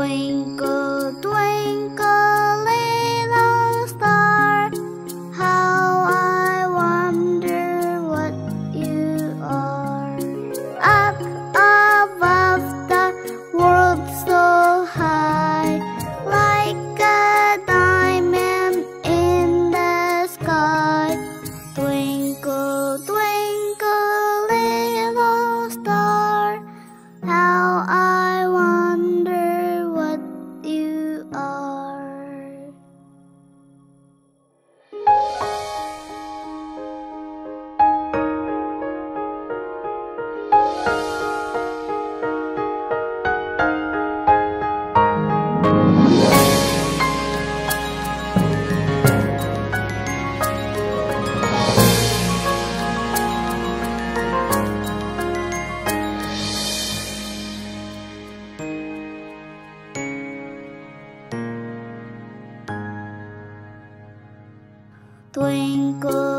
Twinkle, twinkle, little star, how I wonder what you are. Up above the world so high, like a diamond in the sky. Twinkle, twinkle, little star, how I wonder what you are. Twinkle,